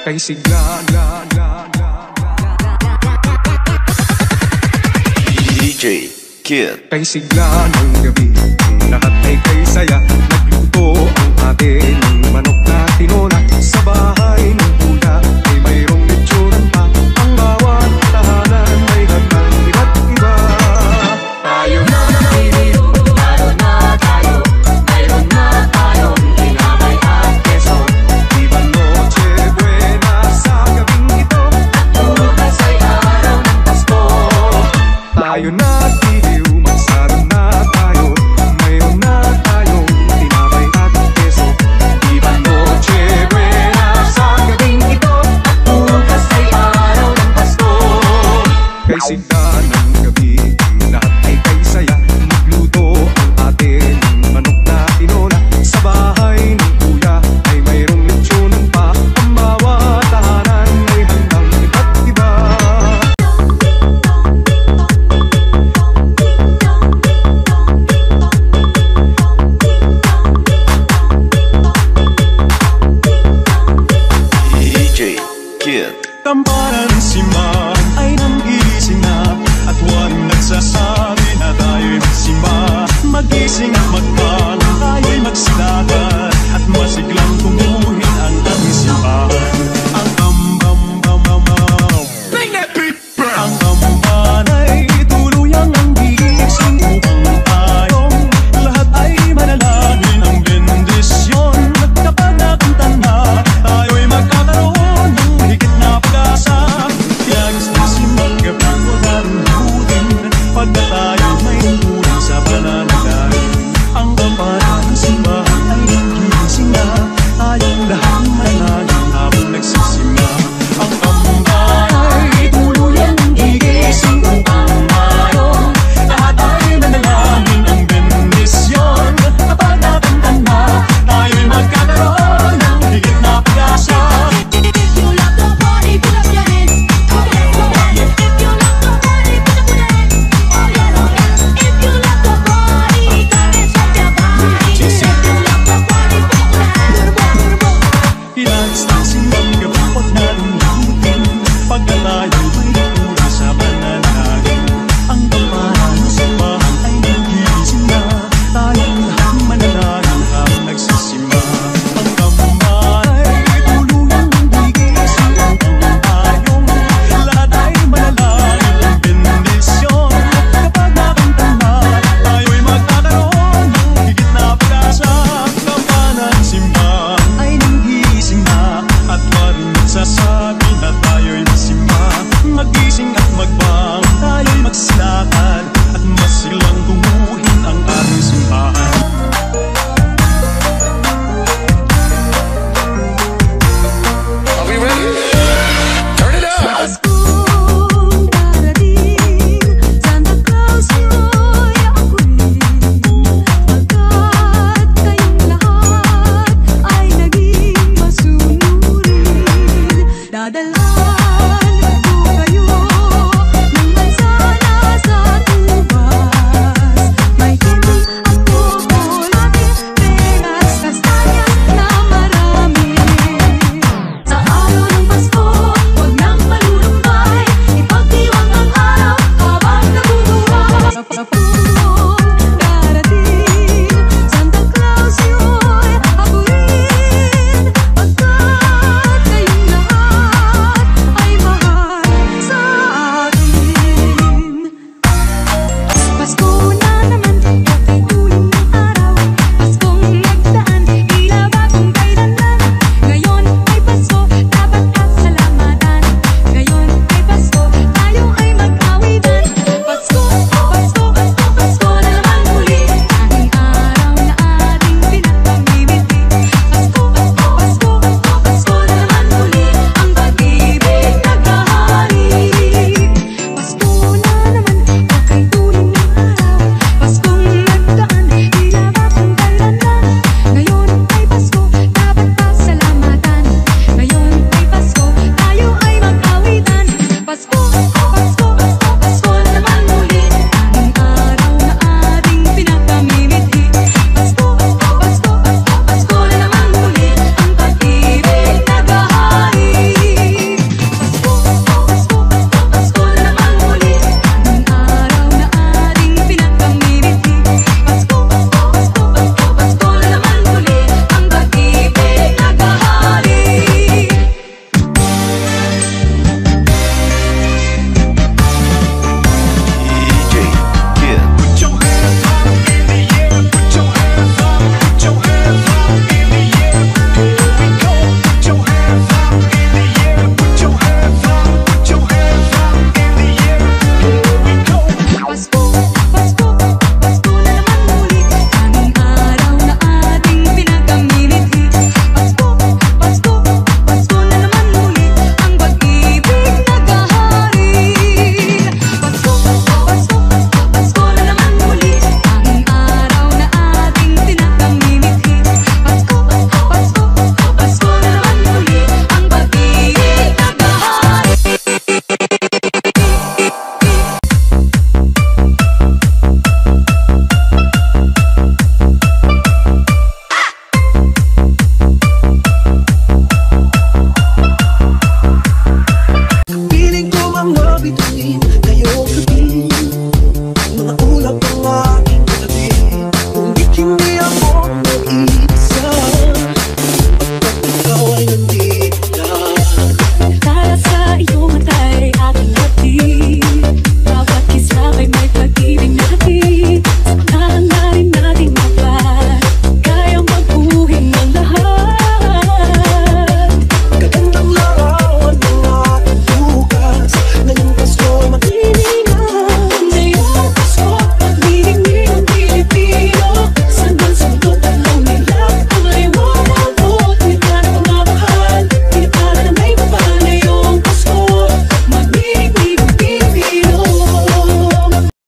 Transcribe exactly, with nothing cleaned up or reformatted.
kay sigla D J Kid. Kay sigla ng gabi, lahat ay kay saya. Nagluto ang ate ng manok na tinona. Sa bahay ng kuya ay mayroong lechonan pa. Ang bawat tahanan may handang iba't iba. Tayo na mayroon na tayo, mayroon na tayong tinapay at keso. Viva Noche Buena sa gabing ito, at bukas ay araw ng Pasko. Tayo na tiliw, magsaro na tayo, mayroon na tayong tinapay at keso. Viva Noche Buena sa gabing ito, at bukas ay araw ng Pasko. Kay sigla ng gabi, lahat ay kay saya. Nagluto ang ate ng manok na tinona. Sa bahay ng kuya ay mayroong lechonan pa. Ang bawat tahanan ay handang iba't iba. D J Kid. Tamparan si Ma ay nanggising na, at waring nagsasabi na tayo'y magsimba. Magising at magpal, tayo'y magsilagan, at masiglang tumuhin ang ating simbahan. Ang bam-bam-bam-bam, ang tamban ay tuluyang ang gising upang tayong lahat ay manalangin ang bendisyon. Magkapanakanta na, tayo'y magkakaroon ng higit na pag-asa. Kaya gusto si magkabang magkarutin, pagka tayo may tulong sa pananalain. Ang kampanan ng simbahan ay nagising na, tayong lahat manalangin habang nagsisimba. Ang tamban ay tuluyang gigising upang tayong lahat ay manalangin ang bendisyon. Kapag nakanta na, tayo'y magkakaroon ng higit na pag-asa. If you love the party, put up your hands. Oh yes, oh yes. If you love the party, put up your hands. Oh yes, oh yes. If you love the party, come and shake your body. If you love the party, put up your hands. Ilagis na silang kapag nalulutin, pagka tayo'y may tulong sa panalangin. Ang kampanan ng simbahan ay nagising na, tayong lahat manalangin habang nagsisimba. Ang tamban ay tuluyang gigising upang tayong lahat ay manalangin ang bendisyon. Kapag nakanta na, tayo'y magkakaroon ng higit na pag-asa. Kampanan ng simbahan ay nagising na, at waring nagsasabi